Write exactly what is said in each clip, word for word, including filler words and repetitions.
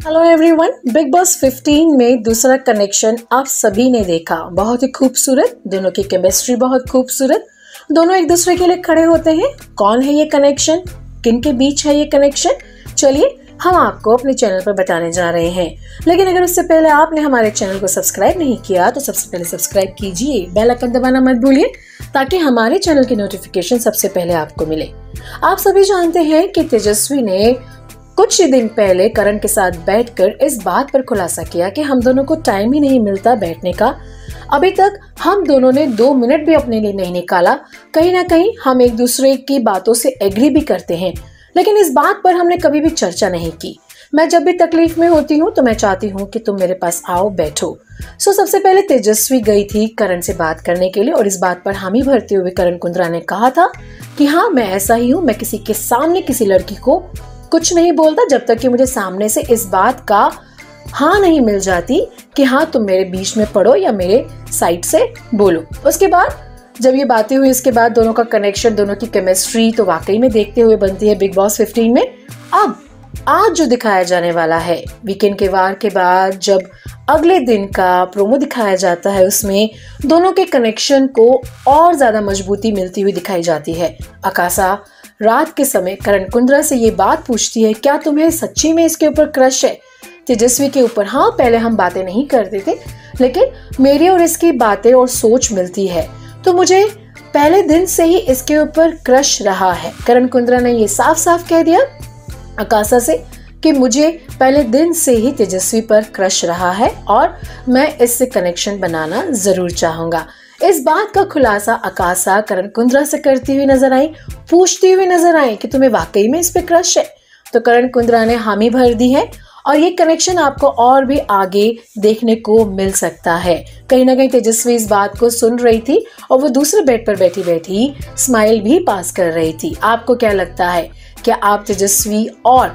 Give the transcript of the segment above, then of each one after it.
Hello everyone, Bigg Boss fifteen में दूसरा connection आप सभी ने देखा। बहुत ही खूबसूरत, दोनों की केमिस्ट्री बहुत खूबसूरत, दोनों एक दूसरे के लिए खड़े होते हैं। कौन है ये कनेक्शन, किन के बीच है ये कनेक्शन, चलिए हम आपको अपने चैनल पर बताने जा रहे हैं। लेकिन अगर उससे पहले आपने हमारे चैनल को सब्सक्राइब नहीं किया तो सबसे पहले सब्सक्राइब कीजिए, बेल आइकन दबाना मत भूलिए ताकि हमारे चैनल की नोटिफिकेशन सबसे पहले आपको मिले। आप सभी जानते हैं कि तेजस्वी ने कुछ ही दिन पहले करण के साथ बैठकर इस बात पर खुलासा किया कि हम दोनों को टाइम ही नहीं मिलता बैठने का। अभी तक हम दोनों ने दो मिनट भी अपने लिए नहीं निकाला। कहीं ना कहीं हम एक दूसरे की बातों से एग्री भी करते हैं, लेकिन इस बात पर हमने कभी भी चर्चा नहीं की। मैं जब भी तकलीफ में होती हूँ तो मैं चाहती हूँ कि तुम मेरे पास आओ, बैठो। सो सबसे पहले तेजस्वी गई थी करण से बात करने के लिए और इस बात पर हामी भरते हुए करण कुंद्रा ने कहा था कि हाँ, मैं ऐसा ही हूँ, मैं किसी के सामने किसी लड़की को कुछ नहीं बोलता जब तक कि मुझे सामने से इस बात का हाँ नहीं मिल जाती कि हाँ तुम मेरे बीच में पढ़ो या मेरे साइड से बोलो। उसके बाद जब ये बातें हुई, इसके बाद दोनों का कनेक्शन, दोनों की केमिस्ट्री तो वाकई में देखते हुए बनती है बिग बॉस फिफ्टीन में। अब आज जो दिखाया जाने वाला है, वीकेंड के वार के बाद जब अगले दिन का प्रोमो दिखाया जाता है, उसमें दोनों के कनेक्शन को और ज्यादा मजबूती मिलती हुई दिखाई जाती है। आकाशा रात के समय करण कुंद्रा से ये बात पूछती है, क्या तुम्हें सच्ची में इसके ऊपर क्रश है, तेजस्वी के ऊपर? हाँ, पहले हम बातें नहीं करते थे, लेकिन मेरी और इसकी बातें और सोच मिलती है, तो मुझे पहले दिन से ही इसके ऊपर क्रश रहा है। करण कुंद्रा ने ये साफ साफ कह दिया आकाशा से कि मुझे पहले दिन से ही तेजस्वी पर क्रश रहा है और मैं इससे कनेक्शन बनाना जरूर चाहूंगा। इस बात का खुलासा आकाशा करण कुंद्रा से करती हुई नजर आई, पूछती हुई नजर आई कि तुम्हें वाकई में इस पे क्रश है। तो करण कुंद्रा ने हामी भर दी है और ये कनेक्शन आपको और भी आगे देखने को मिल सकता है। कहीं ना कहीं तेजस्वी इस बात को सुन रही थी और वो दूसरे बेड पर बैठी बैठी स्माइल भी पास कर रही थी। आपको क्या लगता है, क्या आप तेजस्वी और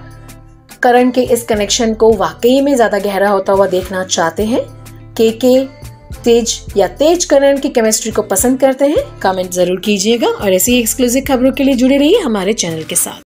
करण के इस कनेक्शन को वाकई में ज्यादा गहरा होता हुआ देखना चाहते हैं? के के तेज या तेज करण की केमिस्ट्री को पसंद करते हैं? कमेंट जरूर कीजिएगा और ऐसी एक्सक्लूसिव खबरों के लिए जुड़े रहिए हमारे चैनल के साथ।